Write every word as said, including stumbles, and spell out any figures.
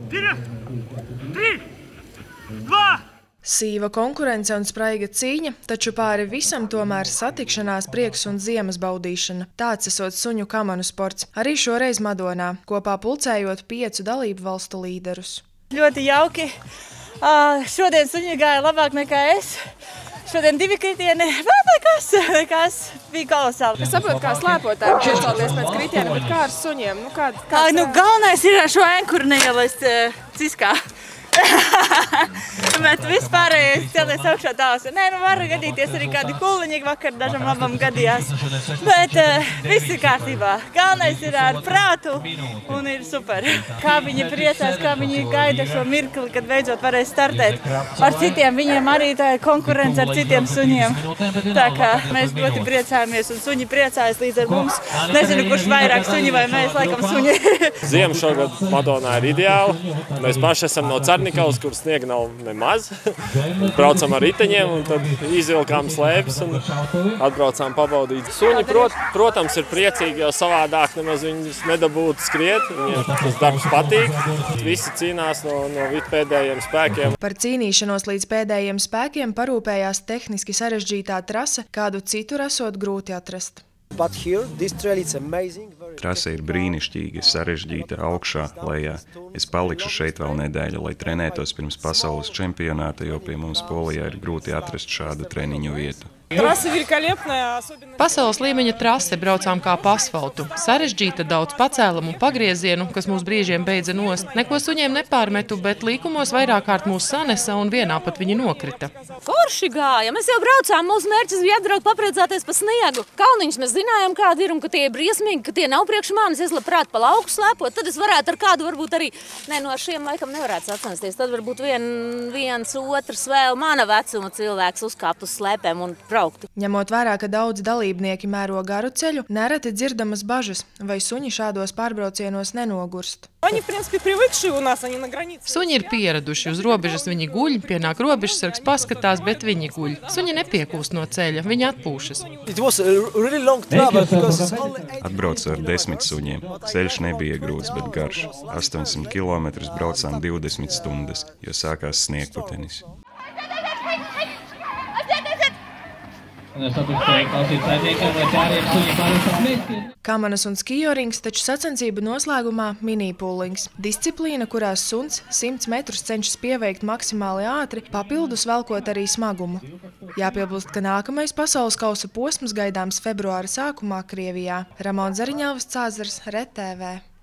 Sīva konkurence un spraiga cīņa, taču pāri visam tomēr satikšanās, prieks un ziemas baudīšana. Tāds esot suņu kamanu sports. Arī šoreiz Madonā, kopā pulcējot piecu dalību valstu līderus. Ļoti jauki. Uh, šodien suņi gāja labāk nekā es. Šodien divi kritieni, bet nekas, nekas bija kolosāli. Es saprotu, kā slēpotājiem piecelties pēc kritiena, bet kā ar suņiem? Nu, kād, kā, nu, galvenais ir šo enkuru neielaist uh, ciskā. Bet vispārējais celties augšā tāls. Nē, nu var gadīties arī kādi kuliņi vakar dažam labam gadījās. Bet uh, viss ir kārtībā. Galvenais ir ar prātu un ir super. Kā viņi priecās, kā viņi gaida šo mirkli, kad beidzot varēs startēt. Ar citiem viņiem arī tā ir konkurence ar citiem suņiem. Tā kā mēs ļoti priecājamies un suņi priecājas līdz ar mums. Nezinu, kurš vairāk suņi vai mēs, laikam suņi. Ziema šogad Madonā ir ideāla. Mēs paši esam no Cernikavas, kur sniega nav nemaz. Braucam ar riteņiem un tad izvilkām slēpes un atbraucām pabaudīt. Suņi, prot, protams, ir priecīgi, jo savādāk nemaz viņus nedabūtu skriet. Viņiem tas darbs patīk. Visi cīnās no, no pēdējiem spēkiem. Par cīnīšanos līdz pēdējiem spēkiem parūpējās tehniski sarežģītā trase, kādu citur esot grūti atrast. Trase ir brīnišķīga, sarežģīta augšā, lejā. Es palikšu šeit vēl nedēļu, lai trenētos pirms pasaules čempionāta, jo pie mums Polijā ir grūti atrast šādu treniņu vietu. Pasaules līmeņa trase, braucām kā pa asfaltu. Sarežģīta, daudz pacēlumu un pagriezienu, kas mūs brīžiem beidza nost. Neko suņiem nepārmetu, bet līkumos vairāk kārt mūs sanesa un vienā pat viņi nokrita. Forši gāja. Mēs jau braucām, mūsu mērķis bija atbraukt papriecāties pa sniegu. Kalniņus mēs zinājām, kādi ir un ka tie ir briesmīgi, ka tie nav priekš manis. Es labprāt pa lauku slēpot, tad es varētu ar kādu varbūt arī, ne, no šiem laikam nevarētu sacensties. Tad varbūt vien, viens, otrs vēl mana vecuma cilvēks uzkāpt uz slēpēm un brauktu. Ņemot vērā, ka daudz dalībnieki mēro garu ceļu, nereti dzirdamas bažas, vai suņi šādos pārbraucienos nenogurst. Suņi ir pieraduši, uz robežas viņi guļ, pienāk robežsargs, paskatās, bet viņi guļ. Suņi nepiekūst no ceļa, viņi atpūšas. Atbraucu ar desmit suņiem. Ceļš nebija grūts, bet garš. astoņsimt kilometrus braucām divdesmit stundas, jo sākās sniegputenis. Kamanas un skijorings, taču sacensību noslēgumā minipūlings. Disciplīna, kurās suns simts metrus cenšas pieveikt maksimāli ātri, papildus velkot arī smagumu. Jāpiebilst, ka nākamais pasaules kausa posms gaidāms februāra sākumā Krievijā. Ramons Zariņāvs, Cāzars, R E T V.